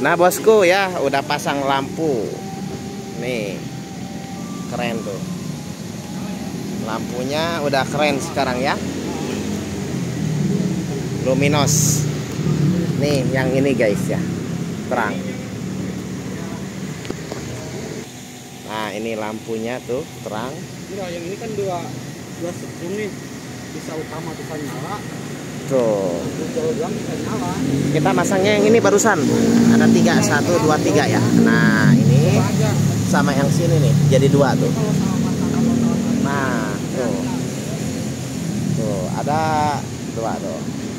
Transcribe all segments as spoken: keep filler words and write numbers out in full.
Nah bosku ya, udah pasang lampu. Nih, keren tuh. Lampunya udah keren sekarang ya. Luminos. Nih yang ini guys ya, terang. Nah ini lampunya tuh terang. Enggak, yang ini kan dua dua setrum nih, bisa utama bisa nyala. Tuh. Belakang bisa nyala. Kita masangnya yang ini barusan. Ada tiga, satu, dua, tiga ya. Nah ini sama yang sini nih, jadi dua tuh. Nah tuh, tuh ada dua tuh.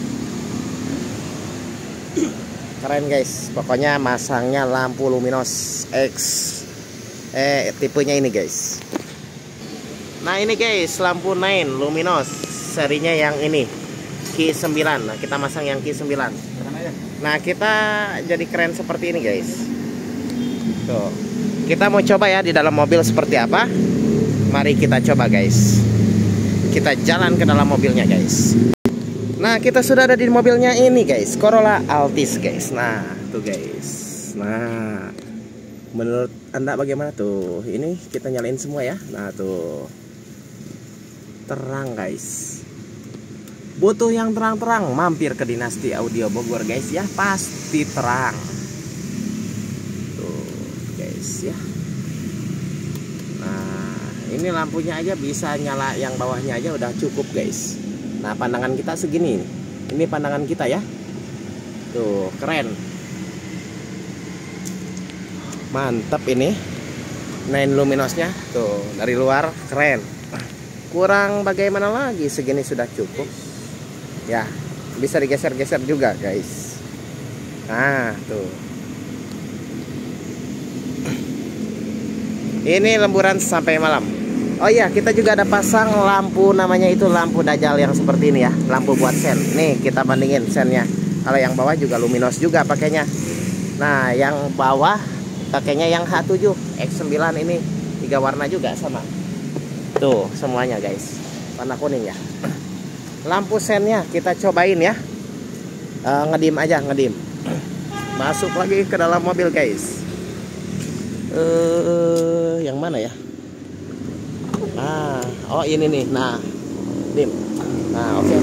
Keren guys, pokoknya masangnya lampu luminos X eh tipenya ini guys. Nah ini guys, lampu nine luminos serinya yang ini Q sembilan. Nah kita masang yang Q sembilan. Nah kita jadi keren seperti ini guys. Tuh, kita mau coba ya di dalam mobil seperti apa. Mari kita coba guys. Kita jalan ke dalam mobilnya guys. Nah kita sudah ada di mobilnya ini guys, Corolla Altis guys. Nah tuh guys. Nah menurut anda bagaimana tuh? Ini kita nyalain semua ya. Nah tuh, terang guys. Butuh yang terang-terang, mampir ke Dinasti Audio Bogor guys ya, pasti terang. Tuh guys ya. Nah ini lampunya aja bisa nyala, yang bawahnya aja udah cukup guys. Nah pandangan kita segini. Ini pandangan kita ya. Tuh keren. Mantap ini nine luminosnya. Tuh dari luar keren. Kurang bagaimana lagi, segini sudah cukup. Ya bisa digeser-geser juga guys. Nah tuh. Ini lemburan sampai malam. Oh iya, kita juga ada pasang lampu, namanya itu lampu dajal yang seperti ini ya, lampu buat sen. Nih kita bandingin sennya. Kalau yang bawah juga luminos juga pakainya. Nah yang bawah pakainya yang H tujuh X sembilan, ini tiga warna juga sama. Tuh semuanya guys, warna kuning ya. Lampu sennya kita cobain ya. uh, Ngedim aja, ngedim. Masuk lagi ke dalam mobil guys. uh, Yang mana ya? Nah, oh ini nih. Nah, dim. Nah, oke. Okay.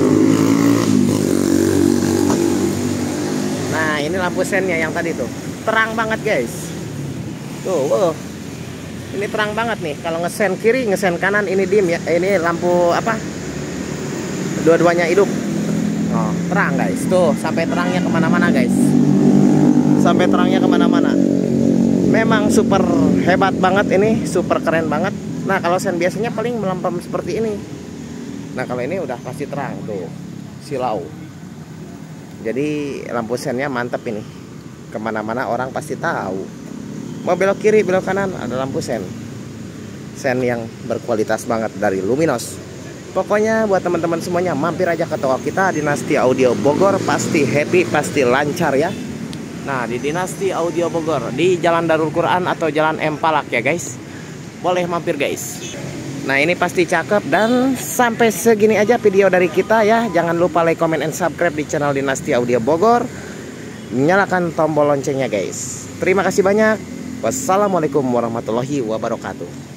Nah, ini lampu sennya yang tadi tuh. Terang banget, guys. Tuh, wow. Ini terang banget nih. Kalau ngesen kiri, ngesen kanan ini dim ya. Ini lampu apa? Dua-duanya hidup. Oh, terang, guys. Tuh, sampai terangnya kemana-mana, guys. Sampai terangnya kemana-mana. Memang super hebat banget ini, super keren banget. Nah kalau sen biasanya paling melempem seperti ini. Nah kalau ini udah pasti terang tuh, silau. Jadi lampu sennya mantep ini. Kemana-mana orang pasti tahu. Mau belok kiri, belok kanan ada lampu sen. Sen yang berkualitas banget dari Luminos. Pokoknya buat teman-teman semuanya, mampir aja ke toko kita Dinasti Audio Bogor. Pasti happy, pasti lancar ya. Nah di Dinasti Audio Bogor, di Jalan Darul Quran atau Jalan Empalak ya guys. Boleh mampir guys. Nah ini pasti cakep. Dan sampai segini aja video dari kita ya. Jangan lupa like, comment, and subscribe di channel Dinasti Audio Bogor. Nyalakan tombol loncengnya guys. Terima kasih banyak. Wassalamualaikum warahmatullahi wabarakatuh.